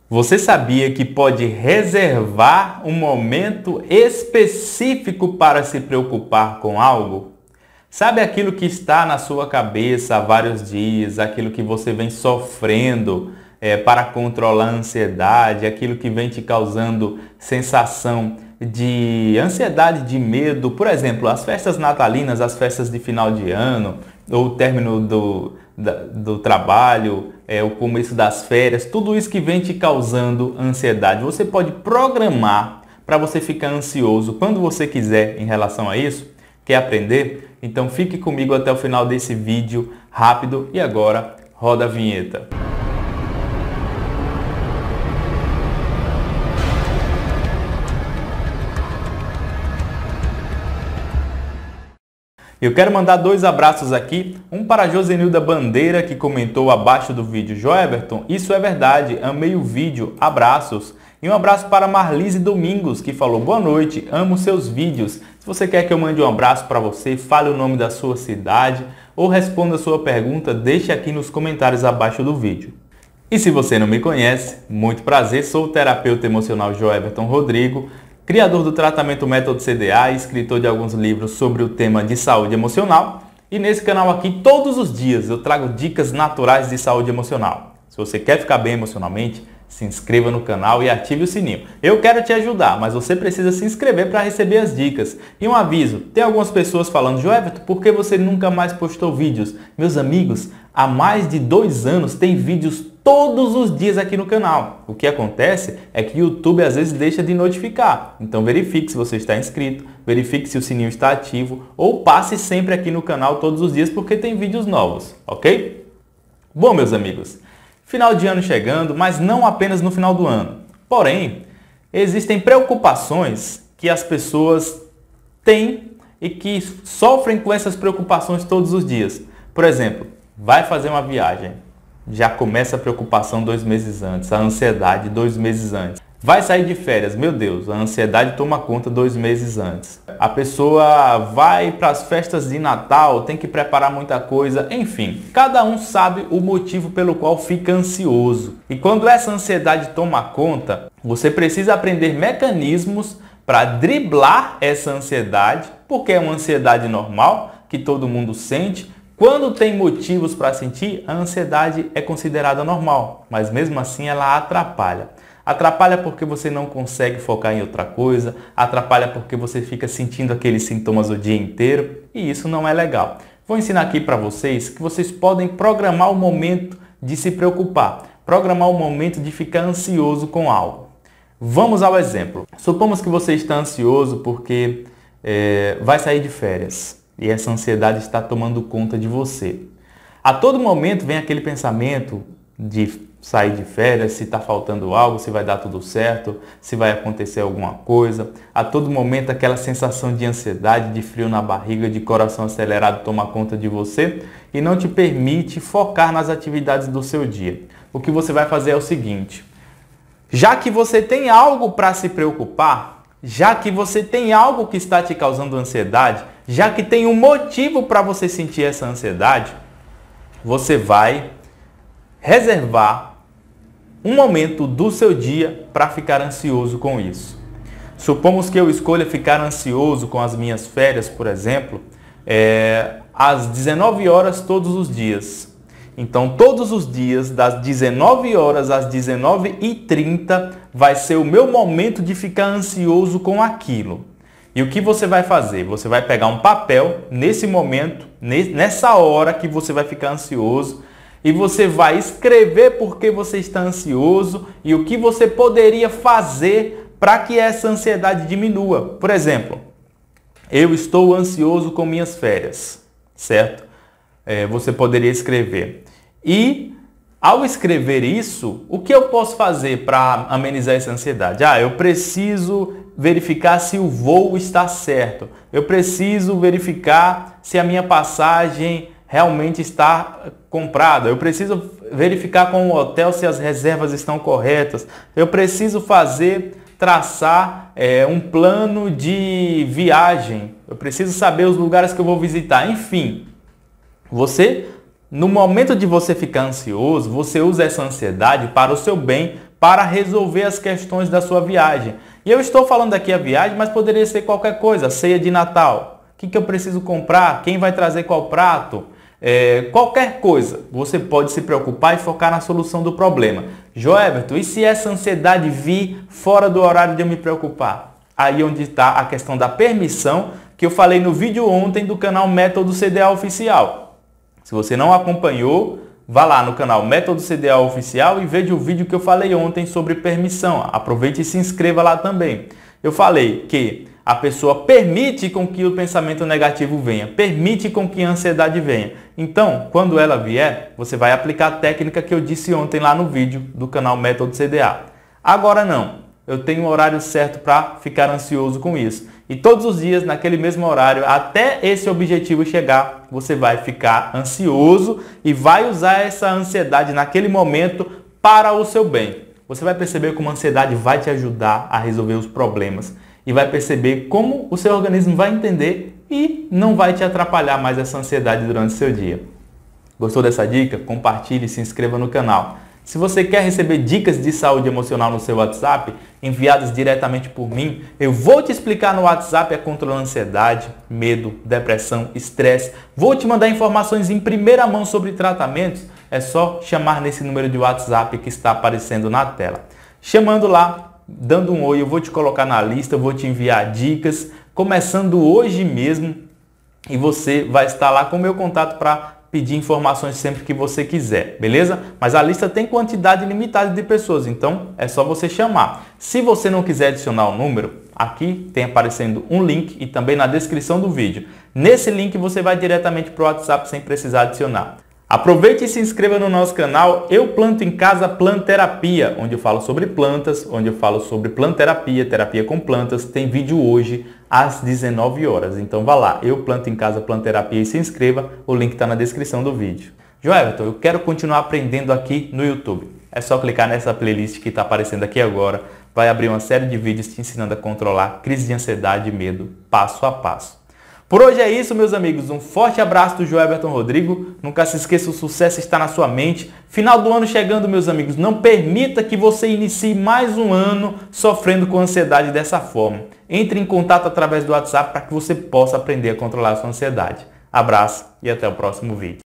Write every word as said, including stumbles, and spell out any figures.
Você sabia que pode reservar um momento específico para se preocupar com algo? Sabe aquilo que está na sua cabeça há vários dias, aquilo que você vem sofrendo é, para controlar a ansiedade, aquilo que vem te causando sensação de ansiedade, de medo? Por exemplo, as festas natalinas, as festas de final de ano, ou o término do, da, do trabalho, é, o começo das férias, tudo isso que vem te causando ansiedade. Você pode programar para você ficar ansioso quando você quiser em relação a isso. Quer aprender? Então fique comigo até o final desse vídeo rápido e agora roda a vinheta. Eu quero mandar dois abraços aqui, um para a Josenilda Bandeira, que comentou abaixo do vídeo: Joeberton, isso é verdade, amei o vídeo, abraços. E um abraço para Marlise Domingos, que falou: boa noite, amo seus vídeos. Se você quer que eu mande um abraço para você, fale o nome da sua cidade ou responda a sua pergunta, deixe aqui nos comentários abaixo do vídeo. E se você não me conhece, muito prazer, sou o terapeuta emocional Joeberton Rodrigo, criador do tratamento Método C D A e escritor de alguns livros sobre o tema de saúde emocional. E nesse canal aqui, todos os dias, eu trago dicas naturais de saúde emocional. Se você quer ficar bem emocionalmente, se inscreva no canal e ative o sininho. Eu quero te ajudar, mas você precisa se inscrever para receber as dicas. E um aviso, tem algumas pessoas falando: Joeberton, por que você nunca mais postou vídeos? Meus amigos, há mais de dois anos tem vídeos todos os dias aqui no canal. O que acontece é que o YouTube às vezes deixa de notificar. Então verifique se você está inscrito, verifique se o sininho está ativo ou passe sempre aqui no canal todos os dias porque tem vídeos novos, ok? Bom, meus amigos, final de ano chegando, mas não apenas no final do ano. Porém, existem preocupações que as pessoas têm e que sofrem com essas preocupações todos os dias. Por exemplo, vai fazer uma viagem. Já começa a preocupação dois meses antes, a ansiedade dois meses antes. Vai sair de férias, meu Deus, a ansiedade toma conta dois meses antes. A pessoa vai para as festas de Natal, tem que preparar muita coisa, enfim. Cada um sabe o motivo pelo qual fica ansioso. E quando essa ansiedade toma conta, você precisa aprender mecanismos para driblar essa ansiedade, porque é uma ansiedade normal, que todo mundo sente. Quando tem motivos para sentir, a ansiedade é considerada normal, mas mesmo assim ela atrapalha. Atrapalha porque você não consegue focar em outra coisa, atrapalha porque você fica sentindo aqueles sintomas o dia inteiro e isso não é legal. Vou ensinar aqui para vocês que vocês podem programar o momento de se preocupar, programar o momento de ficar ansioso com algo. Vamos ao exemplo. Supomos que você está ansioso porque é, vai sair de férias. E essa ansiedade está tomando conta de você. A todo momento vem aquele pensamento de sair de férias, se está faltando algo, se vai dar tudo certo, se vai acontecer alguma coisa. A todo momento aquela sensação de ansiedade, de frio na barriga, de coração acelerado toma conta de você e não te permite focar nas atividades do seu dia. O que você vai fazer é o seguinte: já que você tem algo para se preocupar, já que você tem algo que está te causando ansiedade, já que tem um motivo para você sentir essa ansiedade, você vai reservar um momento do seu dia para ficar ansioso com isso. Supomos que eu escolha ficar ansioso com as minhas férias, por exemplo, é, às dezenove horas todos os dias. Então, todos os dias, das dezenove horas às dezenove e trinta, vai ser o meu momento de ficar ansioso com aquilo. E o que você vai fazer? Você vai pegar um papel nesse momento, nessa hora que você vai ficar ansioso, e você vai escrever por que você está ansioso e o que você poderia fazer para que essa ansiedade diminua. Por exemplo, eu estou ansioso com minhas férias, certo? É, você poderia escrever. E ao escrever isso, o que eu posso fazer para amenizar essa ansiedade? Ah, eu preciso verificar se o voo está certo. Eu preciso verificar se a minha passagem realmente está comprada. Eu preciso verificar com o hotel se as reservas estão corretas. Eu preciso fazer, traçar é, um plano de viagem. Eu preciso saber os lugares que eu vou visitar. Enfim, você... No momento de você ficar ansioso, você usa essa ansiedade para o seu bem, para resolver as questões da sua viagem. E eu estou falando aqui a viagem, mas poderia ser qualquer coisa, ceia de Natal. O que, que eu preciso comprar? Quem vai trazer qual prato? É, qualquer coisa, você pode se preocupar e focar na solução do problema. Joeberton, e se essa ansiedade vir fora do horário de eu me preocupar? Aí onde está a questão da permissão, que eu falei no vídeo ontem do canal Método C D A Oficial. Se você não acompanhou, vá lá no canal Método C D A Oficial e veja o vídeo que eu falei ontem sobre permissão. Aproveite e se inscreva lá também. Eu falei que a pessoa permite com que o pensamento negativo venha, permite com que a ansiedade venha. Então, quando ela vier, você vai aplicar a técnica que eu disse ontem lá no vídeo do canal Método C D A. Agora não. Eu tenho um horário certo para ficar ansioso com isso. E todos os dias, naquele mesmo horário, até esse objetivo chegar, você vai ficar ansioso e vai usar essa ansiedade naquele momento para o seu bem. Você vai perceber como a ansiedade vai te ajudar a resolver os problemas. E vai perceber como o seu organismo vai entender e não vai te atrapalhar mais essa ansiedade durante o seu dia. Gostou dessa dica? Compartilhe e se inscreva no canal. Se você quer receber dicas de saúde emocional no seu WhatsApp, enviadas diretamente por mim, eu vou te explicar no WhatsApp a controlar a ansiedade, medo, depressão, estresse. Vou te mandar informações em primeira mão sobre tratamentos. É só chamar nesse número de WhatsApp que está aparecendo na tela. Chamando lá, dando um oi, eu vou te colocar na lista, eu vou te enviar dicas, começando hoje mesmo, e você vai estar lá com o meu contato para pedir informações sempre que você quiser, beleza? Mas a lista tem quantidade limitada de pessoas, então é só você chamar. Se você não quiser adicionar o número, aqui tem aparecendo um link e também na descrição do vídeo. Nesse link você vai diretamente para o WhatsApp sem precisar adicionar. Aproveite e se inscreva no nosso canal Eu Planto em Casa Planterapia, onde eu falo sobre plantas, onde eu falo sobre planterapia, terapia com plantas. Tem vídeo hoje às dezenove horas. Então vá lá, Eu Planto em Casa Planterapia e se inscreva. O link está na descrição do vídeo. Joeberton, eu quero continuar aprendendo aqui no YouTube. É só clicar nessa playlist que está aparecendo aqui agora. Vai abrir uma série de vídeos te ensinando a controlar crise de ansiedade e medo passo a passo. Por hoje é isso, meus amigos. Um forte abraço do Joeberton Rodrigo. Nunca se esqueça, o sucesso está na sua mente. Final do ano chegando, meus amigos. Não permita que você inicie mais um ano sofrendo com ansiedade dessa forma. Entre em contato através do WhatsApp para que você possa aprender a controlar a sua ansiedade. Abraço e até o próximo vídeo.